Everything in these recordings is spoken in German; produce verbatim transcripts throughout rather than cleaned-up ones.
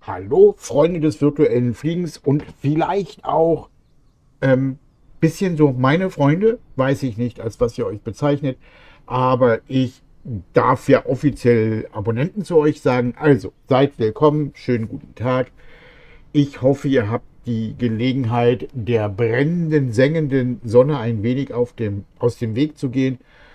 Hallo, Freunde des virtuellen Fliegens und vielleicht auch ähm, bisschen so meine Freunde, weiß ich nicht, als was ihr euch bezeichnet, aber ich darf ja offiziell Abonnenten zu euch sagen. Also seid willkommen, schönen guten Tag. Ich hoffe, ihr habt die Gelegenheit, der brennenden, sengenden Sonne ein wenig auf dem, aus dem Weg zu gehen.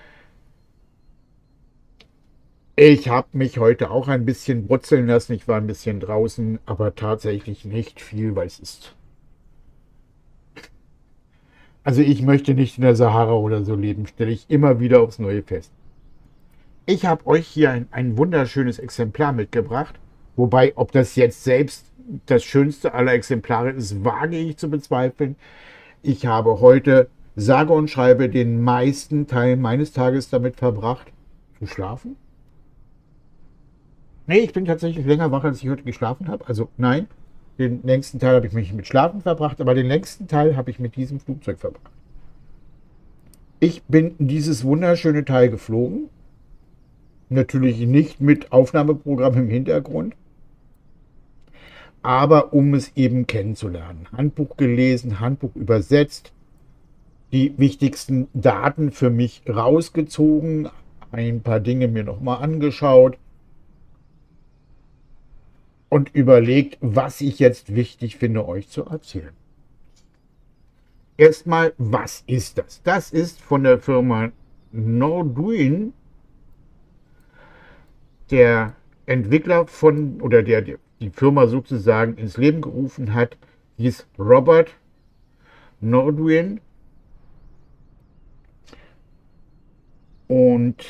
Ich habe mich heute auch ein bisschen brutzeln lassen. Ich war ein bisschen draußen, aber tatsächlich nicht viel, weil es ist. Also ich möchte nicht in der Sahara oder so leben, stelle ich immer wieder aufs Neue fest. Ich habe euch hier ein, ein wunderschönes Exemplar mitgebracht. Wobei, ob das jetzt selbst das schönste aller Exemplare ist, wage ich zu bezweifeln. Ich habe heute sage und schreibe den meisten Teil meines Tages damit verbracht, zu schlafen. Nee, ich bin tatsächlich länger wach, als ich heute geschlafen habe. Also nein, den längsten Teil habe ich mich mit Schlafen verbracht, aber den längsten Teil habe ich mit diesem Flugzeug verbracht. Ich bin dieses wunderschöne Teil geflogen. Natürlich nicht mit Aufnahmeprogramm im Hintergrund, aber um es eben kennenzulernen. Handbuch gelesen, Handbuch übersetzt, die wichtigsten Daten für mich rausgezogen, ein paar Dinge mir nochmal angeschaut und überlegt, was ich jetzt wichtig finde, euch zu erzählen. Erstmal, was ist das? Das ist von der Firma Norduin, der Entwickler von, oder der, der die Firma sozusagen ins Leben gerufen hat, hieß Robert Norduin. Und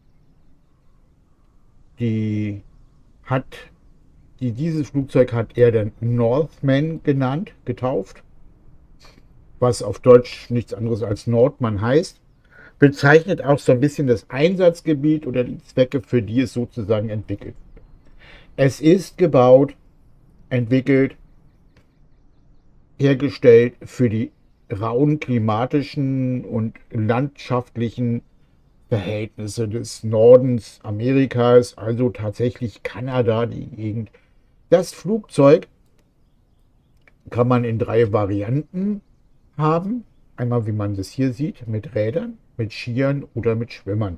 die hat, die, dieses Flugzeug hat er dann Northman genannt, getauft, was auf Deutsch nichts anderes als Nordmann heißt. Bezeichnet auch so ein bisschen das Einsatzgebiet oder die Zwecke, für die es sozusagen entwickelt wird. Es ist gebaut, entwickelt, hergestellt für die rauen klimatischen und landschaftlichen Verhältnisse des Nordens Amerikas, also tatsächlich Kanada, die Gegend. Das Flugzeug kann man in drei Varianten haben. Einmal, wie man das hier sieht, mit Rädern, mit Skiern oder mit Schwimmern.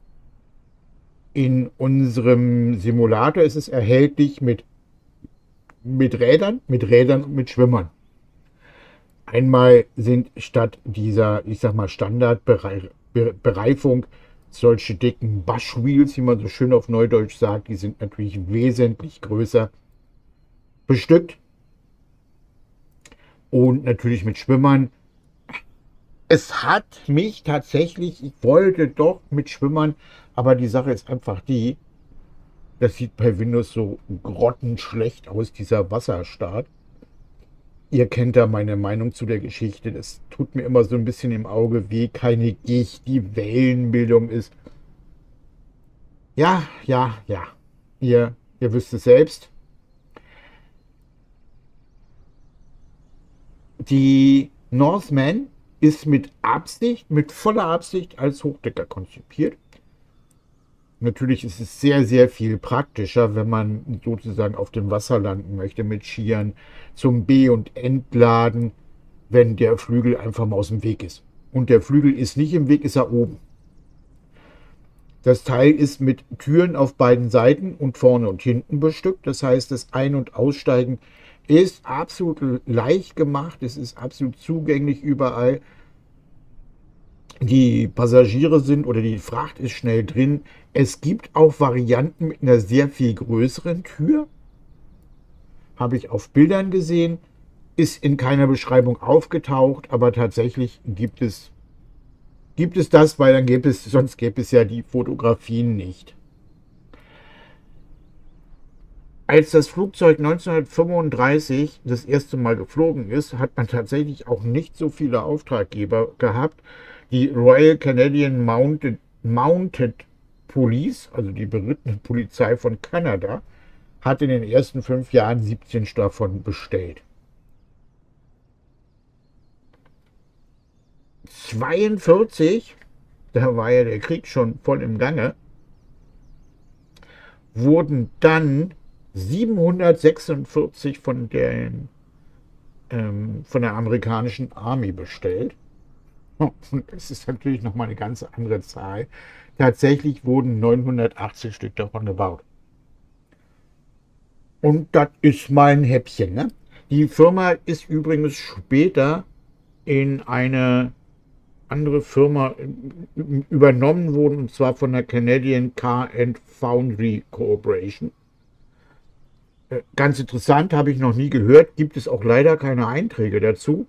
In unserem Simulator ist es erhältlich mit, mit Rädern, mit Rädern und mit Schwimmern. Einmal sind statt dieser, ich sag mal, Standardbereifung solche dicken Bushwheels, wie man so schön auf Neudeutsch sagt, die sind natürlich wesentlich größer bestückt. Und natürlich mit Schwimmern. Es hat mich tatsächlich, ich wollte doch mit Schwimmern, aber die Sache ist einfach die, das sieht bei Windows so grottenschlecht aus, dieser Wasserstart. Ihr kennt da meine Meinung zu der Geschichte. Das tut mir immer so ein bisschen im Auge weh. Keine Gicht, die Wellenbildung ist. Ja, ja, ja. Ihr, ihr wisst es selbst. Die Northman ist mit Absicht, mit voller Absicht als Hochdecker konzipiert. Natürlich ist es sehr, sehr viel praktischer, wenn man sozusagen auf dem Wasser landen möchte mit Skiern zum Be- und Entladen, wenn der Flügel einfach mal aus dem Weg ist. Und der Flügel ist nicht im Weg, ist er oben. Das Teil ist mit Türen auf beiden Seiten und vorne und hinten bestückt. Das heißt, das Ein- und Aussteigen ist absolut leicht gemacht. Es ist absolut zugänglich überall. Die Passagiere sind oder die Fracht ist schnell drin. Es gibt auch Varianten mit einer sehr viel größeren Tür. Habe ich auf Bildern gesehen. Ist in keiner Beschreibung aufgetaucht, aber tatsächlich gibt es, gibt es das, weil dann gäbe es, sonst gäbe es ja die Fotografien nicht. Als das Flugzeug neunzehnhundertfünfunddreißig das erste Mal geflogen ist, hat man tatsächlich auch nicht so viele Auftraggeber gehabt. Die Royal Canadian Mounted, Mounted Police, also die berittene Polizei von Kanada, hat in den ersten fünf Jahren siebzehn davon bestellt. zweiundvierzig, da war ja der Krieg schon voll im Gange, wurden dann siebenhundertsechsundvierzig von der, ähm, von der amerikanischen Army bestellt. Und das ist natürlich nochmal eine ganz andere Zahl. Tatsächlich wurden neunhundertachtzig Stück davon gebaut. Und das ist mal ein Häppchen. Ne? Die Firma ist übrigens später in eine andere Firma übernommen worden, und zwar von der Canadian Car and Foundry Corporation. Ganz interessant, habe ich noch nie gehört, gibt es auch leider keine Einträge dazu.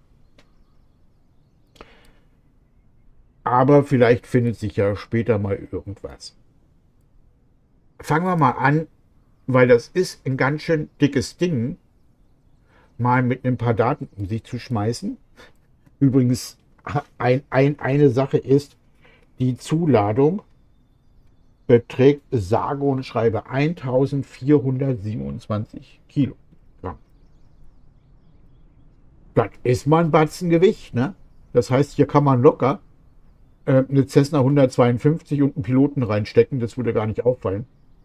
Aber vielleicht findet sich ja später mal irgendwas. Fangen wir mal an, weil das ist ein ganz schön dickes Ding, mal mit ein paar Daten um sich zu schmeißen. Übrigens, ein, ein, eine Sache ist, die Zuladung beträgt sage und schreibe eintausendvierhundertsiebenundzwanzig Kilogramm. Das ist mal ein Batzen Gewicht, ne? Das heißt, hier kann man locker äh, eine Cessna hundertzweiundfünfzig und einen Piloten reinstecken, das würde gar nicht auffallen.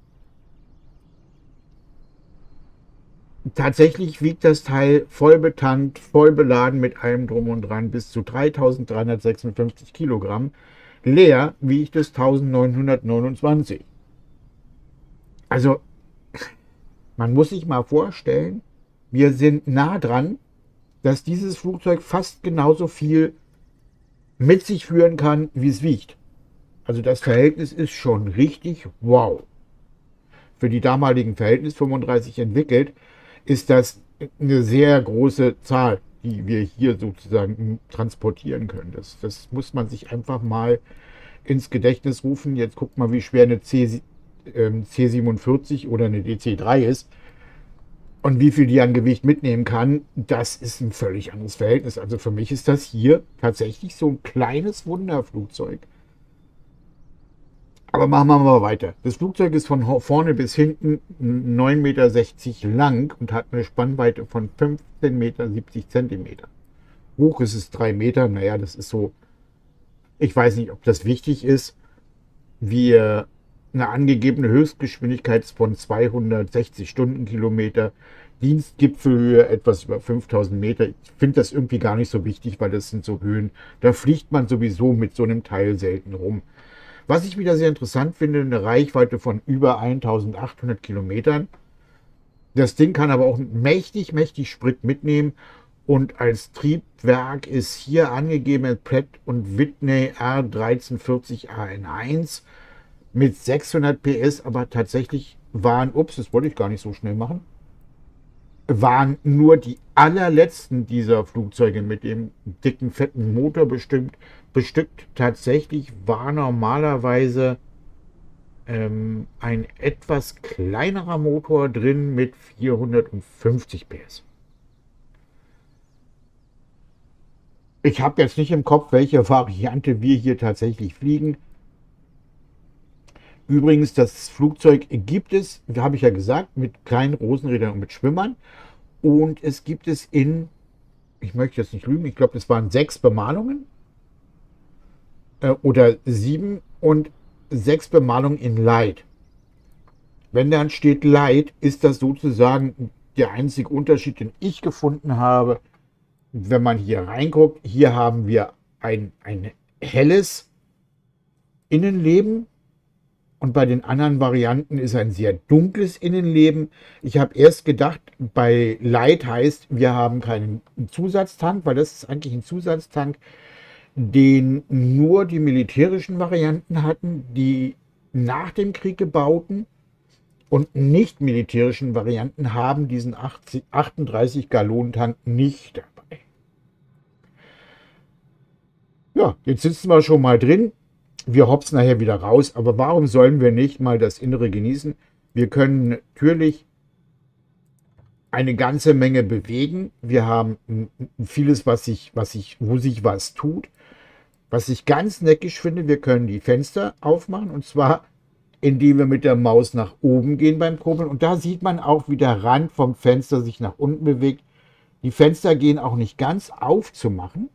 Tatsächlich wiegt das Teil voll betankt, voll beladen mit allem drum und dran bis zu dreitausenddreihundertsechsundfünfzig Kilogramm. Leer wiegt es eintausendneunhundertneunundzwanzig. Also, man muss sich mal vorstellen, wir sind nah dran, dass dieses Flugzeug fast genauso viel mit sich führen kann, wie es wiegt. Also das Verhältnis ist schon richtig wow. Für die damaligen Verhältnisse fünfunddreißig entwickelt, ist das eine sehr große Zahl, die wir hier sozusagen transportieren können. Das, das muss man sich einfach mal ins Gedächtnis rufen. Jetzt guckt mal, wie schwer eine C, äh, C siebenundvierzig oder eine D C drei ist und wie viel die an Gewicht mitnehmen kann. Das ist ein völlig anderes Verhältnis. Also für mich ist das hier tatsächlich so ein kleines Wunderflugzeug. Aber machen wir mal weiter. Das Flugzeug ist von vorne bis hinten neun Meter sechzig lang und hat eine Spannweite von fünfzehn Meter siebzig Zentimeter. Hoch ist es drei Meter. Naja, das ist so, ich weiß nicht, ob das wichtig ist. Wir eine angegebene Höchstgeschwindigkeit von zweihundertsechzig Stundenkilometer, Dienstgipfelhöhe etwas über fünftausend Meter. Ich finde das irgendwie gar nicht so wichtig, weil das sind so Höhen, da fliegt man sowieso mit so einem Teil selten rum. Was ich wieder sehr interessant finde, eine Reichweite von über eintausendachthundert Kilometern. Das Ding kann aber auch mächtig, mächtig Sprit mitnehmen. Und als Triebwerk ist hier angegeben Pratt und Whitney R dreitausendvierzig A N eins mit sechshundert P S, aber tatsächlich waren, ups, das wollte ich gar nicht so schnell machen, waren nur die allerletzten dieser Flugzeuge mit dem dicken, fetten Motor bestimmt, bestückt. Tatsächlich war normalerweise ähm, ein etwas kleinerer Motor drin mit vierhundertfünfzig P S. Ich habe jetzt nicht im Kopf, welche Variante wir hier tatsächlich fliegen. Übrigens, das Flugzeug gibt es, da habe ich ja gesagt, mit kleinen Rosenrädern und mit Schwimmern. Und es gibt es in, ich möchte jetzt nicht lügen, ich glaube, es waren sechs Bemalungen äh, oder sieben und sechs Bemalungen in Light. Wenn dann steht Light, ist das sozusagen der einzige Unterschied, den ich gefunden habe. Wenn man hier reinguckt, hier haben wir ein, ein helles Innenleben. Und bei den anderen Varianten ist ein sehr dunkles Innenleben. Ich habe erst gedacht, bei Light heißt, wir haben keinen Zusatztank, weil das ist eigentlich ein Zusatztank, den nur die militärischen Varianten hatten, die nach dem Krieg gebauten, und nicht militärischen Varianten haben diesen achtunddreißig Gallonen Tank nicht dabei. Ja, jetzt sitzen wir schon mal drin. Wir hopsen nachher wieder raus, aber warum sollen wir nicht mal das Innere genießen? Wir können natürlich eine ganze Menge bewegen. Wir haben vieles, was sich, was sich, wo sich was tut. Was ich ganz neckisch finde, wir können die Fenster aufmachen, und zwar indem wir mit der Maus nach oben gehen beim Kurbeln. Und da sieht man auch, wie der Rand vom Fenster sich nach unten bewegt. Die Fenster gehen auch nicht ganz aufzumachen.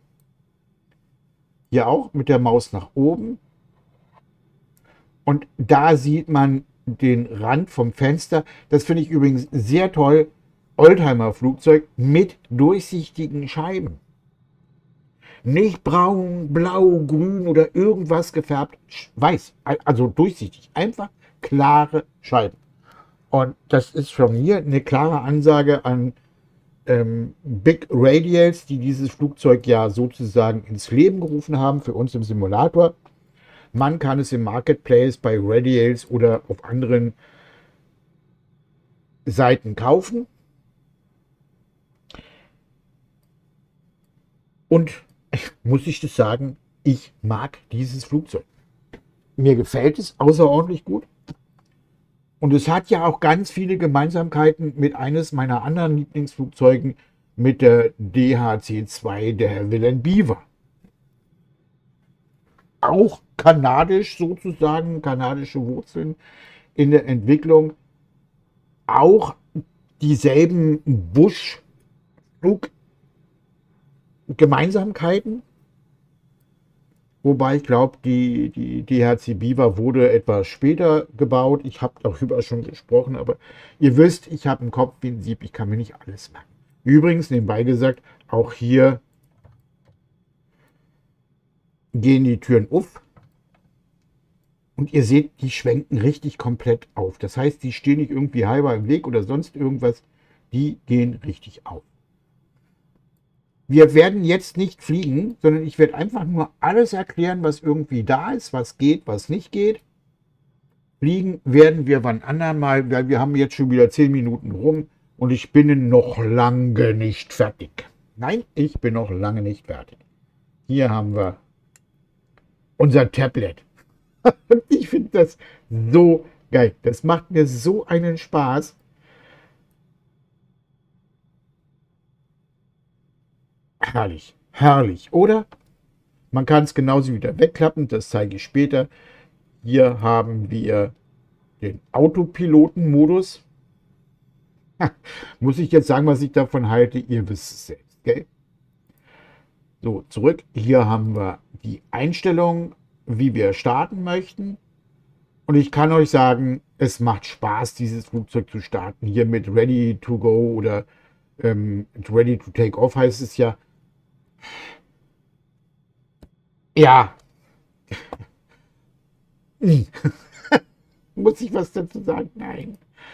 Hier auch mit der Maus nach oben. Und da sieht man den Rand vom Fenster. Das finde ich übrigens sehr toll. Oldtimer-Flugzeug mit durchsichtigen Scheiben. Nicht braun, blau, grün oder irgendwas gefärbt. Weiß. Also durchsichtig. Einfach klare Scheiben. Und das ist von mir eine klare Ansage an ähm, Big Radials, die dieses Flugzeug ja sozusagen ins Leben gerufen haben für uns im Simulator. Man kann es im Marketplace bei Radials oder auf anderen Seiten kaufen. Und muss ich das sagen, ich mag dieses Flugzeug. Mir gefällt es außerordentlich gut. Und es hat ja auch ganz viele Gemeinsamkeiten mit eines meiner anderen Lieblingsflugzeugen, mit der D H C zwei, der Wilhelm Beaver. Auch kanadisch sozusagen, kanadische Wurzeln in der Entwicklung. Auch dieselben Busch-Flug-Gemeinsamkeiten. Wobei ich glaube, die, die D H C Beaver wurde etwas später gebaut. Ich habe darüber schon gesprochen, aber ihr wisst, ich habe einen Kopf wie ein Sieb, ich kann mir nicht alles merken. Übrigens, nebenbei gesagt, auch hier gehen die Türen auf. Und ihr seht, die schwenken richtig komplett auf. Das heißt, die stehen nicht irgendwie halber im Weg oder sonst irgendwas. Die gehen richtig auf. Wir werden jetzt nicht fliegen, sondern ich werde einfach nur alles erklären, was irgendwie da ist, was geht, was nicht geht. Fliegen werden wir wann anderen mal, weil wir haben jetzt schon wieder zehn Minuten rum und ich bin noch lange nicht fertig. Nein, ich bin noch lange nicht fertig. Hier haben wir unser Tablet. Ich finde das so geil. Das macht mir so einen Spaß. Herrlich, herrlich, oder? Man kann es genauso wieder wegklappen, das zeige ich später. Hier haben wir den Autopiloten-Modus. Muss ich jetzt sagen, was ich davon halte? Ihr wisst es selbst, gell? So, zurück. Hier haben wir die Einstellung, wie wir starten möchten. Und ich kann euch sagen, es macht Spaß, dieses Flugzeug zu starten. Hier mit Ready to Go oder ähm, Ready to Take Off heißt es ja. Ja. Muss ich was dazu sagen? Nein.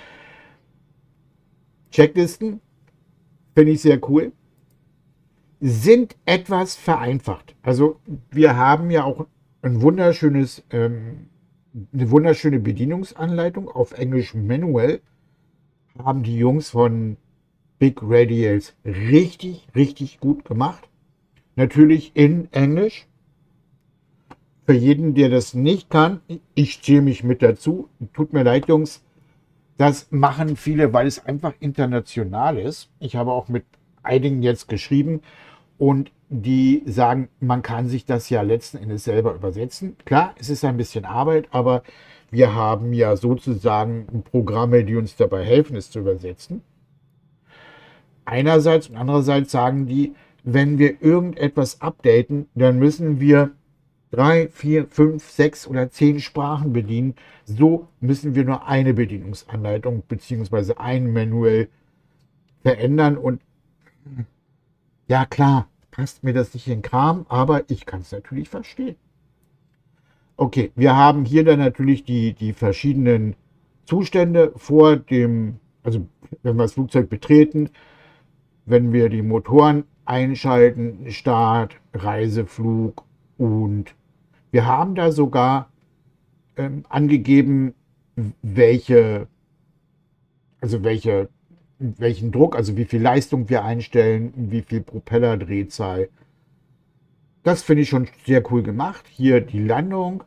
Checklisten finde ich sehr cool. Sind etwas vereinfacht. Also wir haben ja auch ein wunderschönes, ähm, eine wunderschöne Bedienungsanleitung auf Englisch Manual. Haben die Jungs von Big Radials richtig, richtig gut gemacht. Natürlich in Englisch. Für jeden, der das nicht kann, ich zähle mich mit dazu. Tut mir leid, Jungs. Das machen viele, weil es einfach international ist. Ich habe auch mit einigen jetzt geschrieben und die sagen, man kann sich das ja letzten Endes selber übersetzen. Klar, es ist ein bisschen Arbeit, aber wir haben ja sozusagen Programme, die uns dabei helfen, es zu übersetzen. Einerseits und andererseits sagen die, wenn wir irgendetwas updaten, dann müssen wir drei, vier, fünf, sechs oder zehn Sprachen bedienen. So müssen wir nur eine Bedienungsanleitung bzw. ein Manual verändern. Und ja klar, passt mir das nicht in den Kram, aber ich kann es natürlich verstehen. Okay, wir haben hier dann natürlich die, die verschiedenen Zustände vor dem, also wenn wir das Flugzeug betreten, wenn wir die Motoren einschalten, Start, Reiseflug und wir haben da sogar ähm, angegeben, welche, also welche, welchen Druck, also wie viel Leistung wir einstellen, wie viel Propellerdrehzahl. Das finde ich schon sehr cool gemacht. Hier die Landung.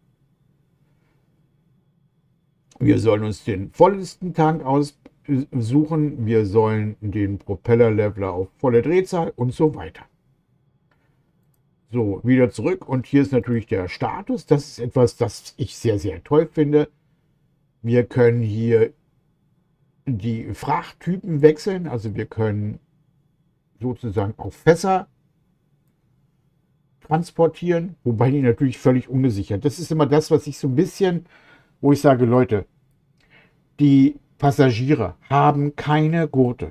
Wir sollen uns den vollesten Tank aussuchen. Wir sollen den Propellerleveler auf volle Drehzahl und so weiter. So, wieder zurück und hier ist natürlich der Status. Das ist etwas, das ich sehr, sehr toll finde. Wir können hier die Frachttypen wechseln. Also wir können sozusagen auch Fässer transportieren, wobei die natürlich völlig ungesichert. Das ist immer das, was ich so ein bisschen, wo ich sage, Leute, Die Passagiere haben keine Gurte.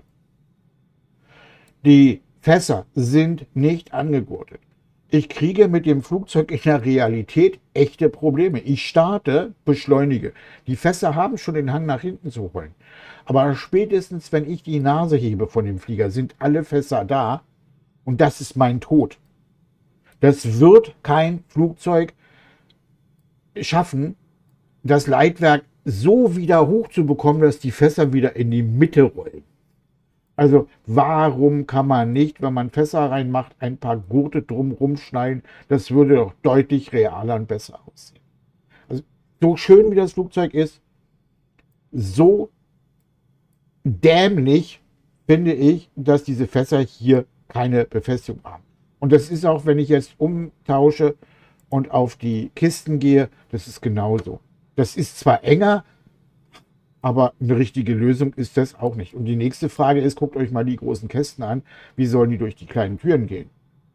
Die Fässer sind nicht angegurtet. Ich kriege mit dem Flugzeug in der Realität echte Probleme. Ich starte, beschleunige. Die Fässer haben schon den Hang nach hinten zu rollen. Aber spätestens, wenn ich die Nase hebe von dem Flieger, sind alle Fässer da und das ist mein Tod. Das wird kein Flugzeug schaffen, das Leitwerk so wieder hochzubekommen, dass die Fässer wieder in die Mitte rollen. Also warum kann man nicht, wenn man Fässer reinmacht, ein paar Gurte drumherum schneiden? Das würde doch deutlich realer und besser aussehen. Also so schön wie das Flugzeug ist, so dämlich finde ich, dass diese Fässer hier keine Befestigung haben. Und das ist auch, wenn ich jetzt umtausche und auf die Kisten gehe, das ist genauso. Das ist zwar enger, aber eine richtige Lösung ist das auch nicht. Und die nächste Frage ist, guckt euch mal die großen Kästen an. Wie sollen die durch die kleinen Türen gehen?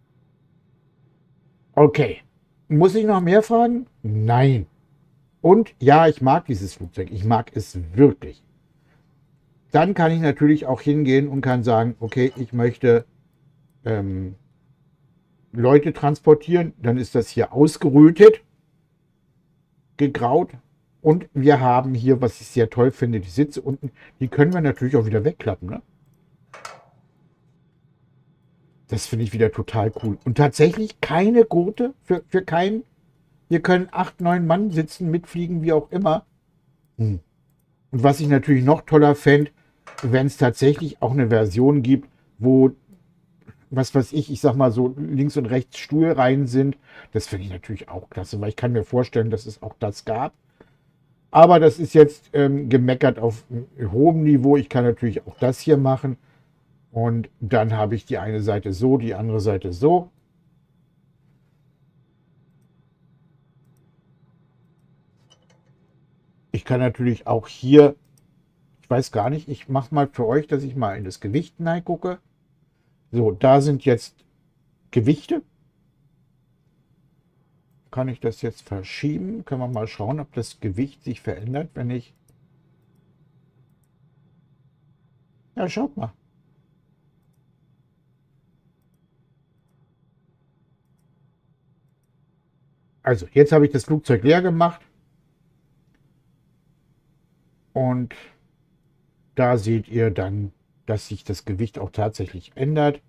Okay. Muss ich noch mehr fragen? Nein. Und ja, ich mag dieses Flugzeug. Ich mag es wirklich. Dann kann ich natürlich auch hingehen und kann sagen, okay, ich möchte ähm, Leute transportieren. Dann ist das hier ausgerötet, gegraut. Und wir haben hier, was ich sehr toll finde, die Sitze unten. Die können wir natürlich auch wieder wegklappen. Ne? Das finde ich wieder total cool. Und tatsächlich keine Gurte für, für keinen. Hier können acht, neun Mann sitzen, mitfliegen, wie auch immer. Hm. Und was ich natürlich noch toller fände, wenn es tatsächlich auch eine Version gibt, wo, was weiß ich, ich sag mal so links und rechts Stuhlreihen sind. Das finde ich natürlich auch klasse, weil ich kann mir vorstellen, dass es auch das gab. Aber das ist jetzt ähm, gemeckert auf hohem Niveau. Ich kann natürlich auch das hier machen. Und dann habe ich die eine Seite so, die andere Seite so. Ich kann natürlich auch hier, ich weiß gar nicht, ich mache mal für euch, dass ich mal in das Gewicht hineingucke. So, da sind jetzt Gewichte. Kann ich das jetzt verschieben? Können wir mal schauen, ob das Gewicht sich verändert, wenn ich... Ja, schaut mal. Also, jetzt habe ich das Flugzeug leer gemacht. Und da seht ihr dann, dass sich das Gewicht auch tatsächlich ändert.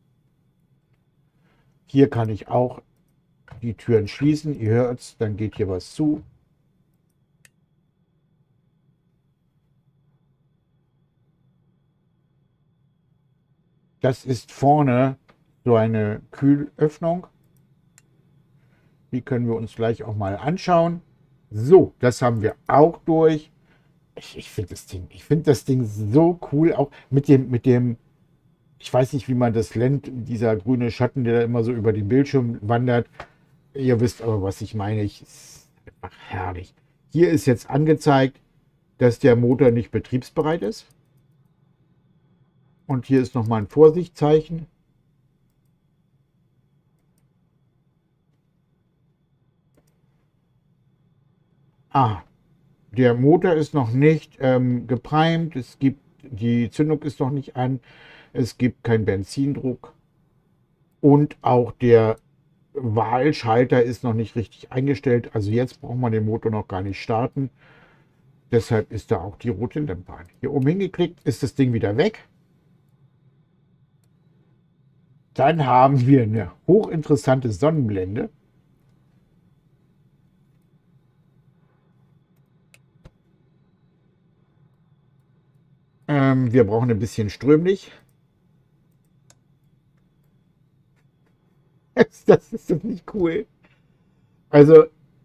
Hier kann ich auch die Türen schließen. Ihr hört es, dann geht hier was zu. Das ist vorne so eine Kühlöffnung. Die können wir uns gleich auch mal anschauen. So, das haben wir auch durch. Ich, ich finde das Ding, ich finde das Ding so cool, auch mit dem, mit dem, ich weiß nicht, wie man das nennt, dieser grüne Schatten, der da immer so über den Bildschirm wandert. Ihr wisst aber, was ich meine. Ich, ist einfach herrlich. Hier ist jetzt angezeigt, dass der Motor nicht betriebsbereit ist. Und hier ist nochmal ein Vorsichtszeichen. Ah, der Motor ist noch nicht ähm, geprimed. Es gibt, die Zündung ist noch nicht an. Es gibt keinen Benzindruck. Und auch der Wahlschalter ist noch nicht richtig eingestellt. Also jetzt braucht man den Motor noch gar nicht starten. Deshalb ist da auch die rote Lampe an. Hier oben hingeklickt ist das Ding wieder weg. Dann haben wir eine hochinteressante Sonnenblende. Ähm, wir brauchen ein bisschen strömlich. Das ist doch nicht cool. Also,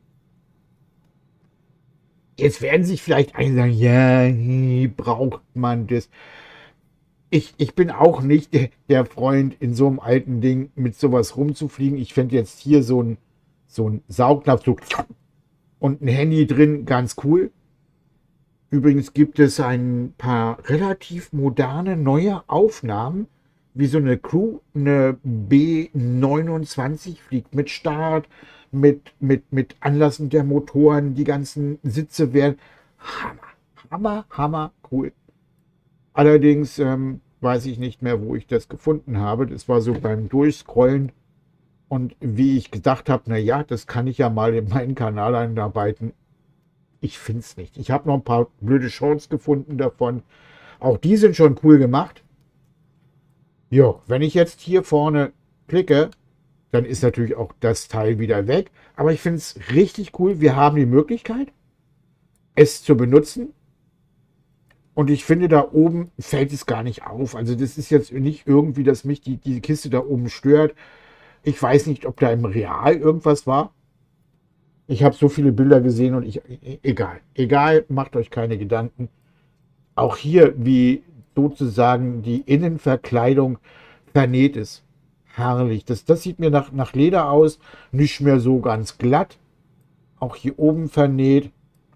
jetzt werden sich vielleicht einige sagen, ja, braucht man das. Ich, ich bin auch nicht der, der Freund, in so einem alten Ding mit sowas rumzufliegen. Ich fände jetzt hier so ein, so ein Saugnapf so und ein Handy drin ganz cool. Übrigens gibt es ein paar relativ moderne neue Aufnahmen, wie so eine Crew, eine B neunundzwanzig fliegt mit Start, mit, mit, mit Anlassen der Motoren, die ganzen Sitze werden Hammer, hammer, hammer cool. Allerdings ähm, weiß ich nicht mehr, wo ich das gefunden habe. Das war so beim Durchscrollen. Und wie ich gedacht habe, na ja, das kann ich ja mal in meinen Kanal einarbeiten. Ich finde es nicht. Ich habe noch ein paar blöde Shorts gefunden davon. Auch die sind schon cool gemacht. Jo, wenn ich jetzt hier vorne klicke, dann ist natürlich auch das Teil wieder weg. Aber ich finde es richtig cool. Wir haben die Möglichkeit, es zu benutzen. Und ich finde, da oben fällt es gar nicht auf. Also das ist jetzt nicht irgendwie, dass mich die, die Kiste da oben stört. Ich weiß nicht, ob da im Real irgendwas war. Ich habe so viele Bilder gesehen und ich, egal, egal, macht euch keine Gedanken. Auch hier, wie sozusagen die Innenverkleidung vernäht ist. Herrlich. Das, das sieht mir nach, nach Leder aus, nicht mehr so ganz glatt. Auch hier oben vernäht.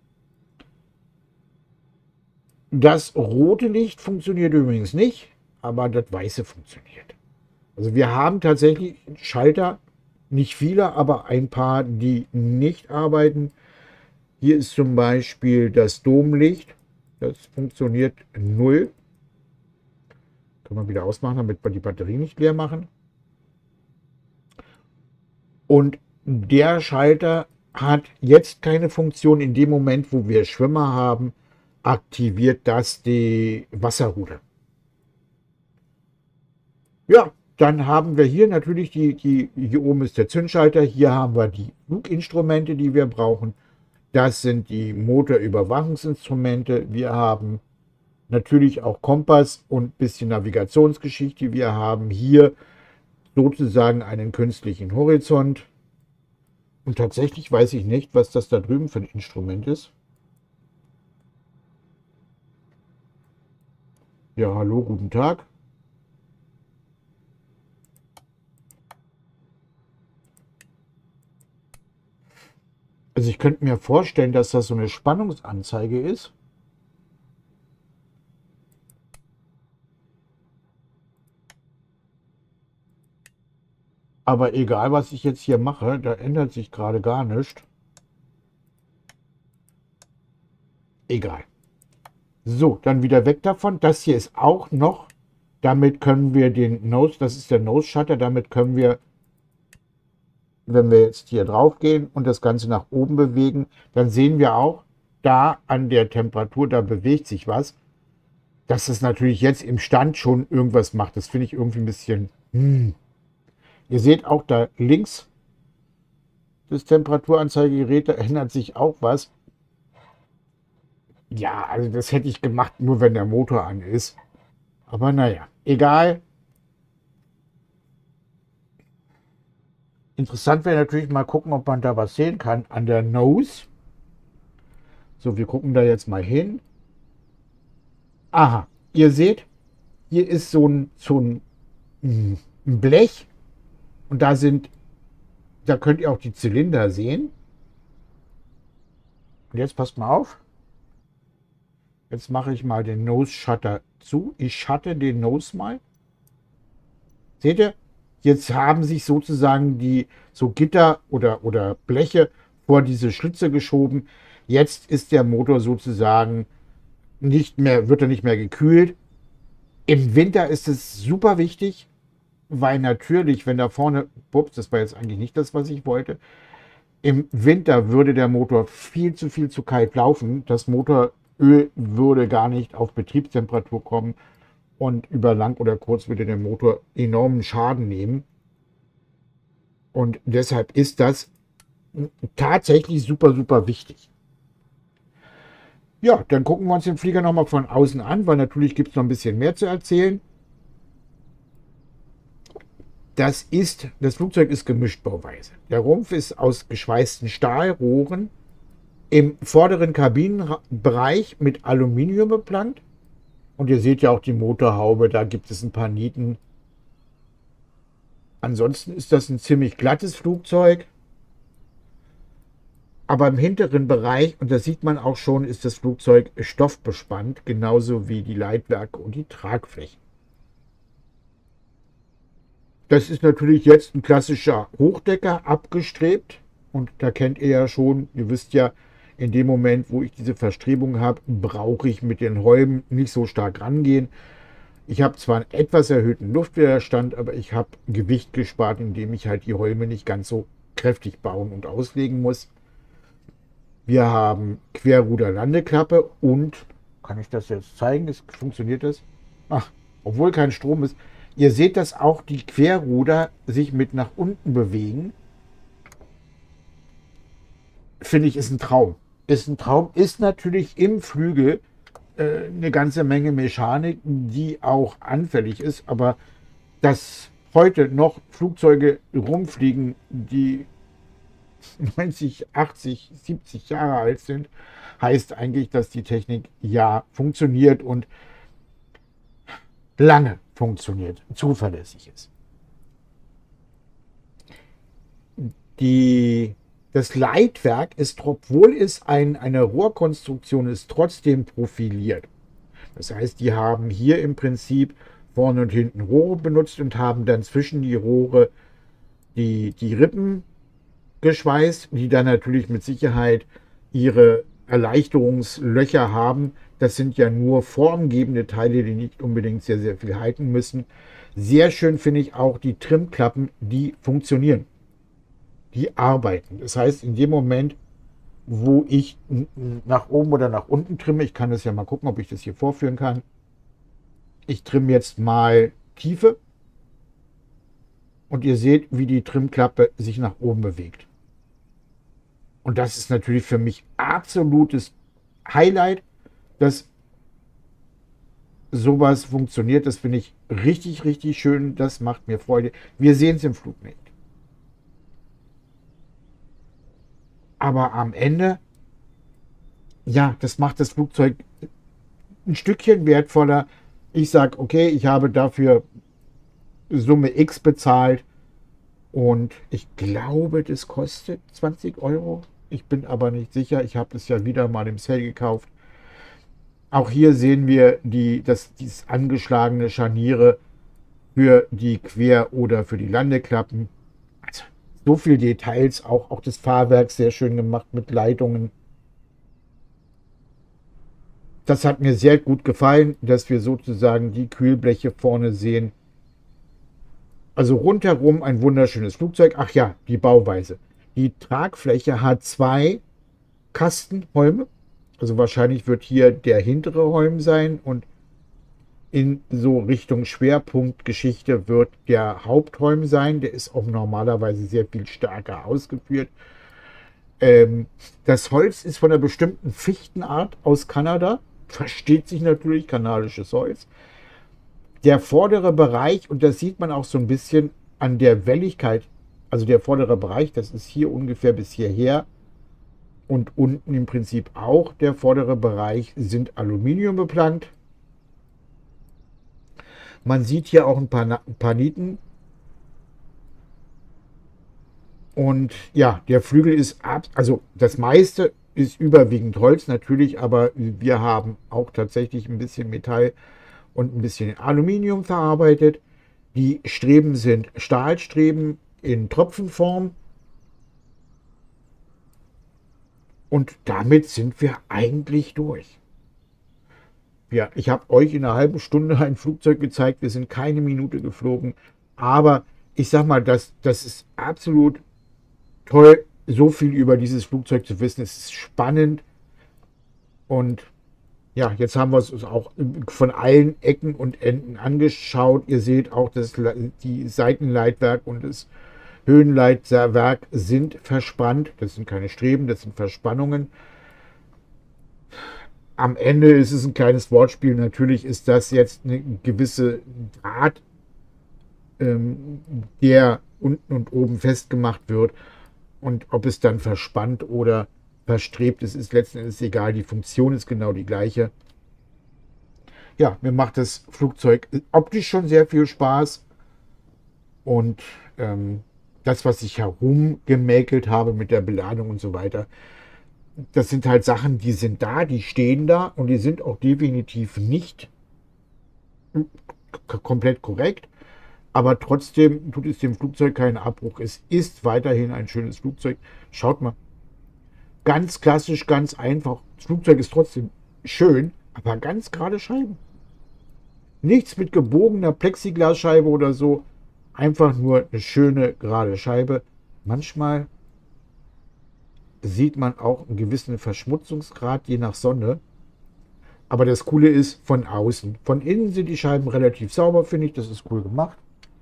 Das rote Licht funktioniert übrigens nicht, aber das weiße funktioniert. Also wir haben tatsächlich Schalter, nicht viele, aber ein paar, die nicht arbeiten. Hier ist zum Beispiel das Domlicht. Das funktioniert null. Können wir wieder ausmachen, damit wir die Batterie nicht leer machen. Und der Schalter hat jetzt keine Funktion. In dem Moment, wo wir Schwimmer haben, aktiviert das die Wasserruder. Ja, dann haben wir hier natürlich die, die, hier oben ist der Zündschalter, hier haben wir die Fluginstrumente, die wir brauchen. Das sind die Motorüberwachungsinstrumente. Wir haben natürlich auch Kompass und ein bisschen Navigationsgeschichte. Wir haben hier sozusagen einen künstlichen Horizont. Und tatsächlich weiß ich nicht, was das da drüben für ein Instrument ist. Ja, hallo, guten Tag. Also ich könnte mir vorstellen, dass das so eine Spannungsanzeige ist. Aber egal, was ich jetzt hier mache, da ändert sich gerade gar nichts. Egal. So, dann wieder weg davon. Das hier ist auch noch, damit können wir den Nose, das ist der Nose Shutter, damit können wir, wenn wir jetzt hier drauf gehen und das Ganze nach oben bewegen, dann sehen wir auch, da an der Temperatur, da bewegt sich was. Dass es natürlich jetzt im Stand schon irgendwas macht, das finde ich irgendwie ein bisschen... Hm. Ihr seht auch da links das Temperaturanzeigegerät, da ändert sich auch was. Ja, also das hätte ich gemacht, nur wenn der Motor an ist. Aber naja, egal. Interessant wäre natürlich mal gucken, ob man da was sehen kann an der Nose. So, wir gucken da jetzt mal hin. Aha, ihr seht, hier ist so ein, so ein, ein Blech. Und da sind, da könnt ihr auch die Zylinder sehen. Und jetzt passt mal auf. Jetzt mache ich mal den Nose Shutter zu. Ich schatte den Nose mal. Seht ihr? Jetzt haben sich sozusagen die so Gitter oder, oder Bleche vor diese Schlitze geschoben. Jetzt ist der Motor sozusagen nicht mehr, wird er nicht mehr gekühlt. Im Winter ist es super wichtig, weil natürlich, wenn da vorne, ups, das war jetzt eigentlich nicht das, was ich wollte. Im Winter würde der Motor viel zu viel zu kalt laufen. Das Motoröl würde gar nicht auf Betriebstemperatur kommen und über lang oder kurz würde der Motor enormen Schaden nehmen. Und deshalb ist das tatsächlich super, super wichtig. Ja, dann gucken wir uns den Flieger nochmal von außen an, weil natürlich gibt es noch ein bisschen mehr zu erzählen. Das ist, das Flugzeug ist Gemischtbauweise. Der Rumpf ist aus geschweißten Stahlrohren im vorderen Kabinenbereich mit Aluminium beplankt. Und ihr seht ja auch die Motorhaube, da gibt es ein paar Nieten. Ansonsten ist das ein ziemlich glattes Flugzeug. Aber im hinteren Bereich, und das sieht man auch schon, ist das Flugzeug stoffbespannt, genauso wie die Leitwerke und die Tragflächen. Das ist natürlich jetzt ein klassischer Hochdecker, abgestrebt. Und da kennt ihr ja schon, ihr wisst ja, In dem Moment, wo ich diese Verstrebung habe, brauche ich mit den Holmen nicht so stark rangehen. Ich habe zwar einen etwas erhöhten Luftwiderstand, aber ich habe Gewicht gespart, indem ich halt die Holme nicht ganz so kräftig bauen und auslegen muss. Wir haben Querruder-Landeklappe und, kann ich das jetzt zeigen? Ist, funktioniert das? Ach, obwohl kein Strom ist. Ihr seht, dass auch die Querruder sich mit nach unten bewegen. Finde ich, ist ein Traum. Ist ein Traum, ist natürlich im Flügel äh, eine ganze Menge Mechanik, die auch anfällig ist, aber dass heute noch Flugzeuge rumfliegen, die neunzig, achtzig, siebzig Jahre alt sind, heißt eigentlich, dass die Technik ja funktioniert und lange funktioniert, zuverlässig ist. Die, das Leitwerk ist, obwohl es ein, eine Rohrkonstruktion ist, trotzdem profiliert. Das heißt, die haben hier im Prinzip vorne und hinten Rohre benutzt und haben dann zwischen die Rohre die, die Rippen geschweißt, die dann natürlich mit Sicherheit ihre Erleichterungslöcher haben. Das sind ja nur formgebende Teile, die nicht unbedingt sehr, sehr viel halten müssen. Sehr schön finde ich auch die Trimklappen, die funktionieren. Die arbeiten. Das heißt, in dem Moment, wo ich nach oben oder nach unten trimme, ich kann das ja mal gucken, ob ich das hier vorführen kann. Ich trimme jetzt mal Tiefe und ihr seht, wie die Trimklappe sich nach oben bewegt. Und das ist natürlich für mich absolutes Highlight, dass sowas funktioniert. Das finde ich richtig, richtig schön. Das macht mir Freude. Wir sehen es im Flug nicht. Aber am Ende, ja, das macht das Flugzeug ein Stückchen wertvoller. Ich sage, okay, ich habe dafür Summe X bezahlt und ich glaube, das kostet zwanzig Euro. Ich bin aber nicht sicher. Ich habe es ja wieder mal im Sale gekauft. Auch hier sehen wir die, das, dieses angeschlagene Scharniere für die Quer- oder für die Landeklappen. Also so viele Details, auch, auch das Fahrwerk sehr schön gemacht mit Leitungen. Das hat mir sehr gut gefallen, dass wir sozusagen die Kühlbleche vorne sehen. Also rundherum ein wunderschönes Flugzeug. Ach ja, die Bauweise. Die Tragfläche hat zwei Kastenholme. Also wahrscheinlich wird hier der hintere Holm sein und in so Richtung Schwerpunktgeschichte wird der Hauptholm sein. Der ist auch normalerweise sehr viel stärker ausgeführt. Ähm, das Holz ist von einer bestimmten Fichtenart aus Kanada. Versteht sich natürlich, kanadisches Holz. Der vordere Bereich, und das sieht man auch so ein bisschen an der Welligkeit, also der vordere Bereich, das ist hier ungefähr bis hierher und unten im Prinzip auch der vordere Bereich, sind Aluminium beplankt. Man sieht hier auch ein paar, ein paar Nieten. Und ja, der Flügel ist ab, also das meiste ist überwiegend Holz natürlich, aber wir haben auch tatsächlich ein bisschen Metall und ein bisschen Aluminium verarbeitet. Die Streben sind Stahlstreben in Tropfenform. Und damit sind wir eigentlich durch. Ja, ich habe euch in einer halben Stunde ein Flugzeug gezeigt. Wir sind keine Minute geflogen. Aber ich sag mal, das, das ist absolut toll, so viel über dieses Flugzeug zu wissen. Es ist spannend. Und ja, jetzt haben wir es uns auch von allen Ecken und Enden angeschaut. Ihr seht auch, dass die Seitenleitwerk und das Höhenleitwerk sind verspannt. Das sind keine Streben, das sind Verspannungen. Am Ende ist es ein kleines Wortspiel. Natürlich ist das jetzt eine gewisse Draht, ähm, der unten und oben festgemacht wird. Und ob es dann verspannt oder verstrebt ist, ist letzten Endes egal. Die Funktion ist genau die gleiche. Ja, mir macht das Flugzeug optisch schon sehr viel Spaß. Und ähm, das, was ich herumgemäkelt habe mit der Beladung und so weiter, das sind halt Sachen, die sind da, die stehen da und die sind auch definitiv nicht komplett korrekt. Aber trotzdem tut es dem Flugzeug keinen Abbruch. Es ist weiterhin ein schönes Flugzeug. Schaut mal. Ganz klassisch, ganz einfach. Das Flugzeug ist trotzdem schön, aber ganz gerade Scheiben. Nichts mit gebogener Plexiglasscheibe oder so. Einfach nur eine schöne, gerade Scheibe. Manchmal sieht man auch einen gewissen Verschmutzungsgrad, je nach Sonne. Aber das Coole ist von außen. Von innen sind die Scheiben relativ sauber, finde ich. Das ist cool gemacht.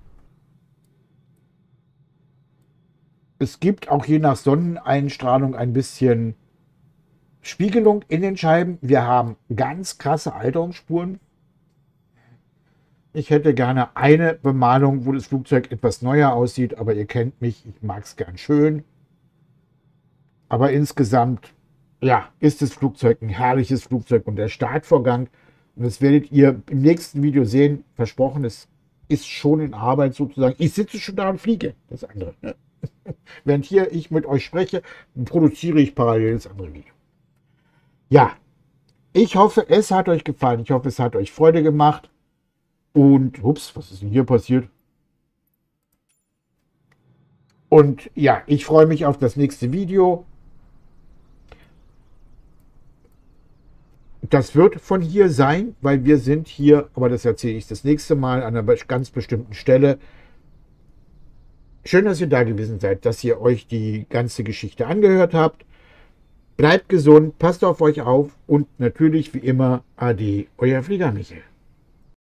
Es gibt auch je nach Sonneneinstrahlung ein bisschen Spiegelung in den Scheiben. Wir haben ganz krasse Alterungsspuren. Ich hätte gerne eine Bemalung, wo das Flugzeug etwas neuer aussieht, aber ihr kennt mich, ich mag es gern schön. Aber insgesamt, ja, ist das Flugzeug ein herrliches Flugzeug und der Startvorgang, und das werdet ihr im nächsten Video sehen, versprochen, es ist schon in Arbeit sozusagen. Ich sitze schon da und fliege, das andere. Ne? Während hier ich mit euch spreche, produziere ich parallel das andere Video. Ja, ich hoffe, es hat euch gefallen. Ich hoffe, es hat euch Freude gemacht. Und, ups, was ist denn hier passiert? Und ja, ich freue mich auf das nächste Video. Das wird von hier sein, weil wir sind hier, aber das erzähle ich das nächste Mal an einer ganz bestimmten Stelle. Schön, dass ihr da gewesen seid, dass ihr euch die ganze Geschichte angehört habt. Bleibt gesund, passt auf euch auf und natürlich wie immer, Ade, euer Flieger Michael.